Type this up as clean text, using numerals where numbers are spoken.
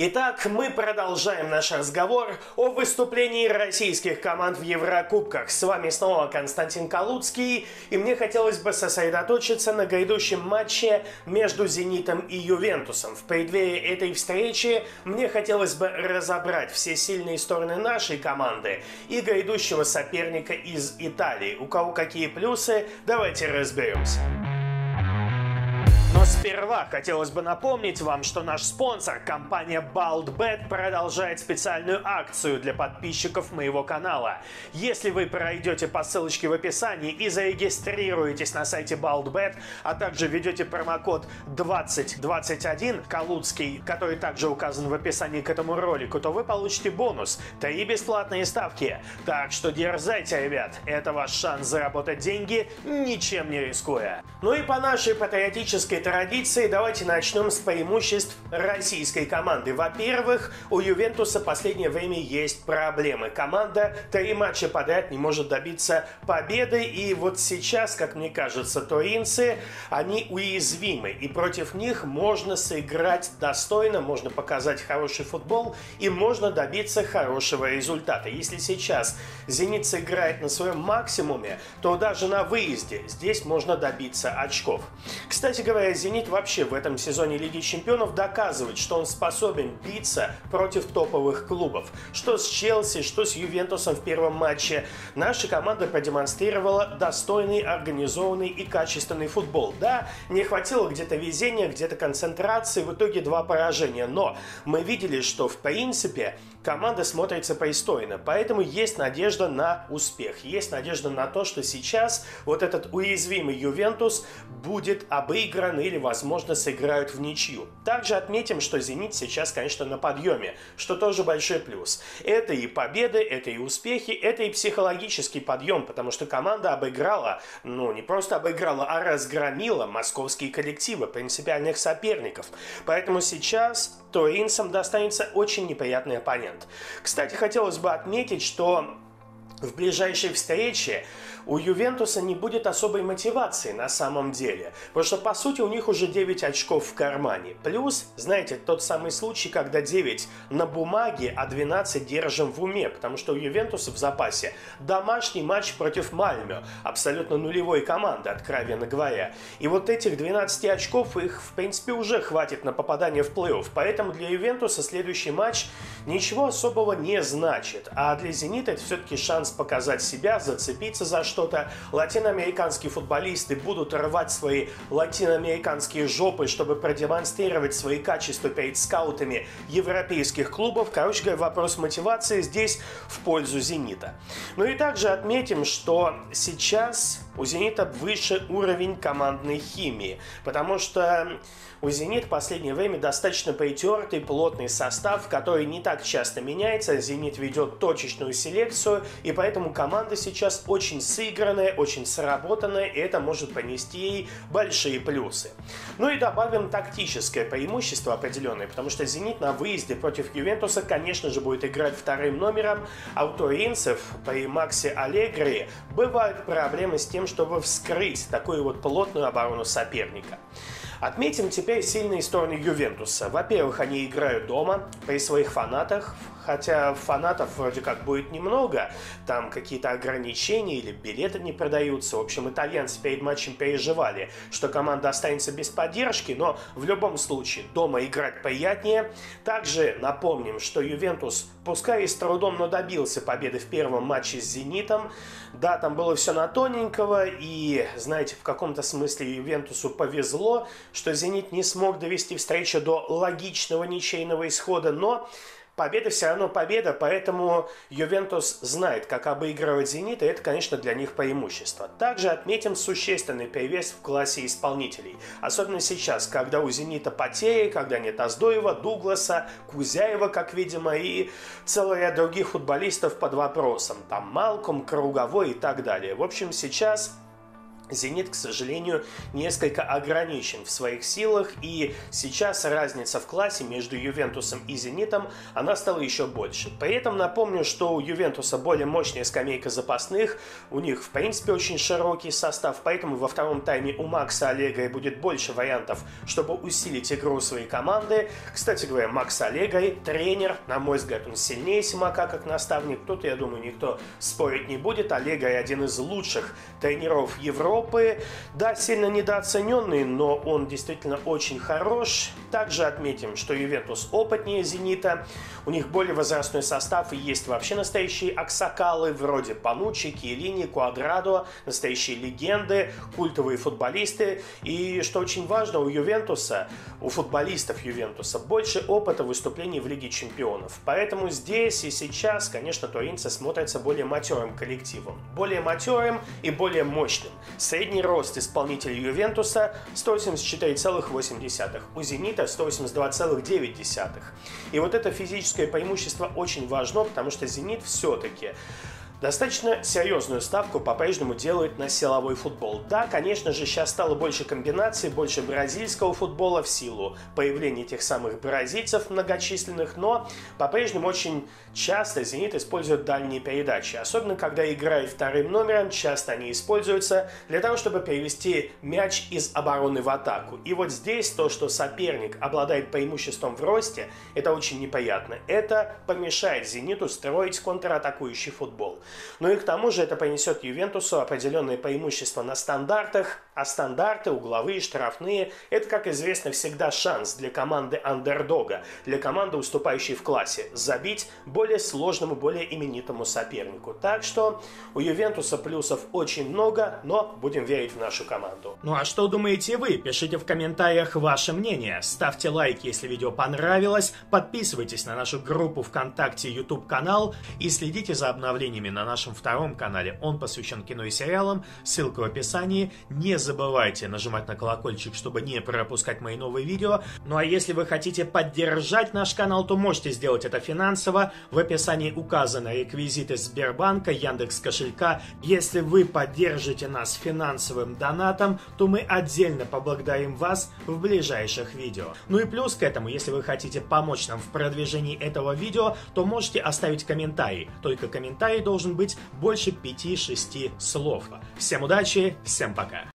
Итак, мы продолжаем наш разговор о выступлении российских команд в Еврокубках. С вами снова Константин Калуцкий, и мне хотелось бы сосредоточиться на грядущем матче между «Зенитом» и «Ювентусом». В преддверии этой встречи мне хотелось бы разобрать все сильные стороны нашей команды и грядущего соперника из Италии. У кого какие плюсы, давайте разберемся. Но сперва хотелось бы напомнить вам, что наш спонсор, компания BaldBet, продолжает специальную акцию для подписчиков моего канала. Если вы пройдете по ссылочке в описании и зарегистрируетесь на сайте BaldBet, а также введете промокод 2021 Калуцкий, который также указан в описании к этому ролику, то вы получите бонус 3 бесплатные ставки. Так что дерзайте, ребят, это ваш шанс заработать деньги, ничем не рискуя. Ну и по нашей патриотической традиции давайте начнем с преимуществ российской команды. Во-первых, у Ювентуса в последнее время есть проблемы. Команда 3 матча подряд не может добиться победы, и вот сейчас, как мне кажется, туринцы, они уязвимы, и против них можно сыграть достойно, можно показать хороший футбол и можно добиться хорошего результата. Если сейчас «Зенит» сыграет на своем максимуме, то даже на выезде здесь можно добиться очков. Кстати говоря, «Зенит» вообще в этом сезоне Лиги Чемпионов доказывает, что он способен биться против топовых клубов. Что с Челси, что с Ювентусом в первом матче. Наша команда продемонстрировала достойный, организованный и качественный футбол. Да, не хватило где-то везения, где-то концентрации, в итоге 2 поражения. Но мы видели, что в принципе команда смотрится пристойно. Поэтому есть надежда на успех. Есть надежда на то, что сейчас вот этот уязвимый Ювентус будет обыгран или, возможно, сыграют в ничью. Также отметим, что «Зенит» сейчас, конечно, на подъеме, что тоже большой плюс. Это и победы, это и успехи, это и психологический подъем, потому что команда обыграла, не просто обыграла, а разгромила московские коллективы, принципиальных соперников. Поэтому сейчас туринцам достанется очень неприятный оппонент. Кстати, хотелось бы отметить, что в ближайшей встрече у Ювентуса не будет особой мотивации на самом деле, потому что по сути у них уже 9 очков в кармане. Плюс, знаете, тот самый случай, когда 9 на бумаге, а 12 держим в уме, потому что у Ювентуса в запасе домашний матч против Мальмё, абсолютно нулевой команды, откровенно говоря. И вот этих 12 очков, их в принципе уже хватит на попадание в плей-офф, поэтому для Ювентуса следующий матч ничего особого не значит, а для «Зенита» это все-таки шанс показать себя, зацепиться за что-то. Латиноамериканские футболисты будут рвать свои латиноамериканские жопы, чтобы продемонстрировать свои качества перед скаутами европейских клубов. Короче говоря, вопрос мотивации здесь в пользу «Зенита». Ну и также отметим, что сейчас у «Зенита» выше уровень командной химии, потому что у «Зенита» в последнее время достаточно притертый, плотный состав, который не так часто меняется. «Зенит» ведет точечную селекцию, и поэтому команда сейчас очень сыгранная, очень сработанная, и это может принести ей большие плюсы. Ну и добавим тактическое преимущество определенное, потому что «Зенит» на выезде против Ювентуса, конечно же, будет играть вторым номером, а у туринцев при Максе Аллегри бывают проблемы с тем, чтобы вскрыть такую вот плотную оборону соперника. Отметим теперь сильные стороны Ювентуса. Во-первых, они играют дома при своих фанатах, хотя фанатов вроде как будет немного, там какие-то ограничения или билеты не продаются. В общем, итальянцы перед матчем переживали, что команда останется без поддержки, но в любом случае дома играть приятнее. Также напомним, что Ювентус, пускай и с трудом, но добился победы в первом матче с «Зенитом». Да, там было все на тоненького, и, знаете, в каком-то смысле Ювентусу повезло, что «Зенит» не смог довести встречу до логичного ничейного исхода, но победа все равно победа, поэтому Ювентус знает, как обыгрывать «Зенит», и это, конечно, для них преимущество. Также отметим существенный перевес в классе исполнителей. Особенно сейчас, когда у «Зенита» потери, когда нет Оздоева, Дугласа, Кузяева, как видимо, и целый ряд других футболистов под вопросом. Там Малком, Круговой и так далее. В общем, сейчас «Зенит», к сожалению, несколько ограничен в своих силах, и сейчас разница в классе между «Ювентусом» и «Зенитом», она стала еще больше. При этом напомню, что у «Ювентуса» более мощная скамейка запасных, у них, в принципе, очень широкий состав, поэтому во втором тайме у Макса Аллегри будет больше вариантов, чтобы усилить игру своей команды. Кстати говоря, Макс Аллегри тренер, на мой взгляд, он сильнее Симака как наставник, тут, я думаю, никто спорить не будет. Аллегри один из лучших тренеров Европы. Да, сильно недооцененный, но он действительно очень хорош. Также отметим, что «Ювентус» опытнее «Зенита», у них более возрастной состав и есть вообще настоящие аксакалы, вроде Пануччи, Киелини, Квадрадо, настоящие легенды, культовые футболисты. И что очень важно, у «Ювентуса», у футболистов «Ювентуса» больше опыта выступлений в Лиге Чемпионов. Поэтому здесь и сейчас, конечно, туринцы смотрятся более матерым коллективом. Более матерым и более мощным. Средний рост исполнителя «Ювентуса» 184,8, у «Зенита» 182,9. И вот это физическое преимущество очень важно, потому что «Зенит» все-таки достаточно серьезную ставку по-прежнему делает на силовой футбол. Да, конечно же, сейчас стало больше комбинаций, больше бразильского футбола в силу появления тех самых бразильцев многочисленных, но по-прежнему очень часто «Зенит» использует дальние передачи. Особенно, когда играет вторым номером, часто они используются для того, чтобы перевести мяч из обороны в атаку. И вот здесь то, что соперник обладает преимуществом в росте, это очень неприятно. Это помешает «Зениту» строить контратакующий футбол. Ну и к тому же это принесет «Ювентусу» определенное преимущество на стандартах, а стандарты, угловые, штрафные – это, как известно, всегда шанс для команды андердога, для команды, уступающей в классе, забить более сложному, более именитому сопернику. Так что у «Ювентуса» плюсов очень много, но будем верить в нашу команду. Ну а что думаете вы? Пишите в комментариях ваше мнение. Ставьте лайк, если видео понравилось, подписывайтесь на нашу группу ВКонтакте, YouTube-канал и следите за обновлениями на нашем втором канале. Он посвящен кино и сериалам, ссылка в описании. Не забывайте нажимать на колокольчик, чтобы не пропускать мои новые видео. Ну а если вы хотите поддержать наш канал, то можете сделать это финансово. В описании указаны реквизиты Сбербанка, Яндекс.Кошелька. Если вы поддержите нас финансовым донатом, то мы отдельно поблагодарим вас в ближайших видео. Ну и плюс к этому, если вы хотите помочь нам в продвижении этого видео, то можете оставить комментарий. Только комментарий должен быть больше 5-6 слов. Всем удачи, всем пока!